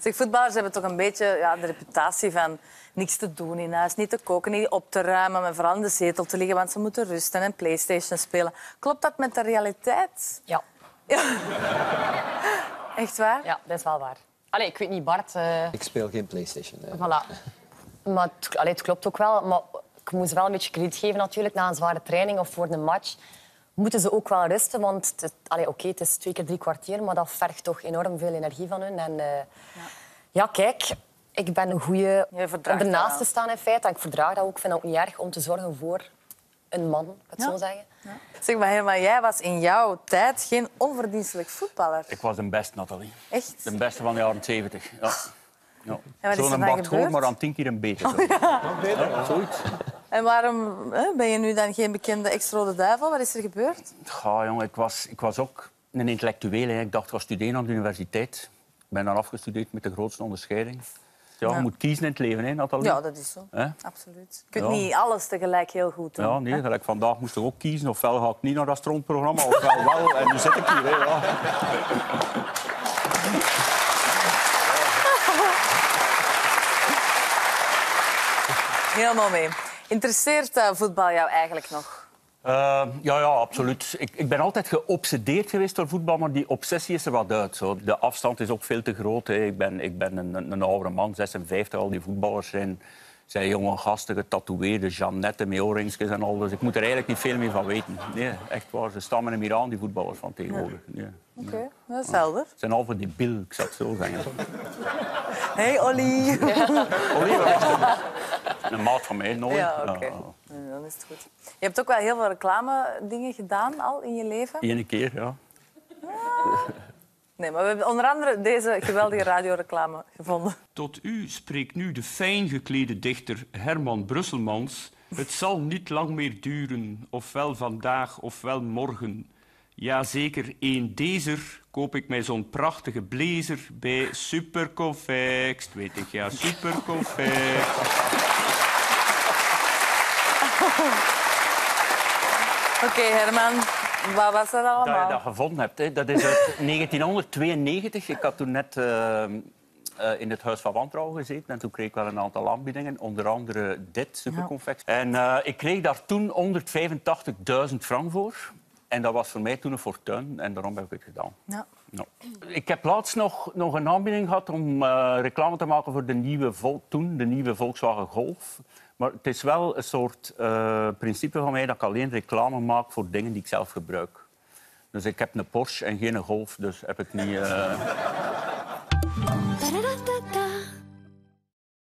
Zeg, voetballers hebben toch een beetje de reputatie van niks te doen in huis, niet te koken, niet op te ruimen, maar vooral in de zetel te liggen, want ze moeten rusten en PlayStation spelen. Klopt dat met de realiteit? Ja. Echt waar? Ja, dat is wel waar. Allee, ik weet niet, Bart... Ik speel geen PlayStation. Voilà. Maar het klopt ook wel. Maar ik moet ze wel een beetje krediet geven natuurlijk. Na een zware training of voor een match moeten ze ook wel rusten. Want het is 2 keer 3 kwartier, maar dat vergt toch enorm veel energie van hun. En kijk, ik ben een goede om ernaast te staan in feite. En ik verdraag dat ook. Ik vind het ook niet erg om te zorgen voor een man, ik het zo zeggen. Ja. Zeg maar, Herman, jij was in jouw tijd geen onverdienstelijk voetballer. Ik was de beste, Nathalie. Echt? De beste van de jaren 70. Ja. Ja. Zo'n bak hoor, maar aan 10 keer een beter. Zoiets. En waarom ben je nu dan geen bekende ex-Rode Duivel? Wat is er gebeurd? Ja, jongen, ik was ook een intellectueel. Hè. Ik dacht, ik ga studeren aan de universiteit. Ik ben dan afgestudeerd met de grootste onderscheiding. Ja, je moet kiezen in het leven, hè, Nathalie. Ja, dat is zo. Absoluut. Je kunt niet alles tegelijk heel goed doen. Ja, nee, gelijk vandaag moest ik ook kiezen. Ofwel ga ik niet naar dat stroomprogramma, ofwel wel. En nu zit ik hier. Hè, ja. Helemaal mee. Interesseert voetbal jou eigenlijk nog? Ja, absoluut. Ik ben altijd geobsedeerd geweest door voetbal, maar die obsessie is er wat uit. Zo. De afstand is ook veel te groot. Hè. Ik ben een oudere man, 56. Al die voetballers zijn jonge gasten, getatoeëerde, Jeannette met oorringsjes en al. Dus ik moet er eigenlijk niet veel meer van weten. Nee, echt waar. Ze staan me niet meer aan, die voetballers van tegenwoordig. Nee. Oké, dat is helder. Ze zijn al voor die bil, ik zou het zo zeggen. Hey, Olly. Ja. Olly, een maat van mij, nooit. Ja, oké. Nee, dan is het goed. Je hebt ook wel heel veel reclame-dingen gedaan al in je leven. Eén keer, ja. Nee, maar we hebben onder andere deze geweldige radioreclame gevonden. Tot u spreekt nu de fijn geklede dichter Herman Brusselmans. Het zal niet lang meer duren, ofwel vandaag ofwel morgen. Jazeker, één dezer koop ik mij zo'n prachtige blazer bij Superconfext. Weet ik, ja, Superconfext. Oké, Herman, wat was dat allemaal? Dat je dat gevonden hebt, hè. Dat is uit 1992. Ik had toen net in het Huis van Wantrouwen gezeten en toen kreeg ik wel een aantal aanbiedingen, onder andere dit, Superconfect. Ja. En ik kreeg daar toen 185.000 frank voor. En dat was voor mij toen een fortuin en daarom heb ik het gedaan. Ja. Nou. Ik heb laatst nog een aanbieding gehad om reclame te maken voor de nieuwe Volkswagen Golf. Maar het is wel een soort principe van mij dat ik alleen reclame maak voor dingen die ik zelf gebruik. Dus ik heb een Porsche en geen Golf, dus heb ik niet...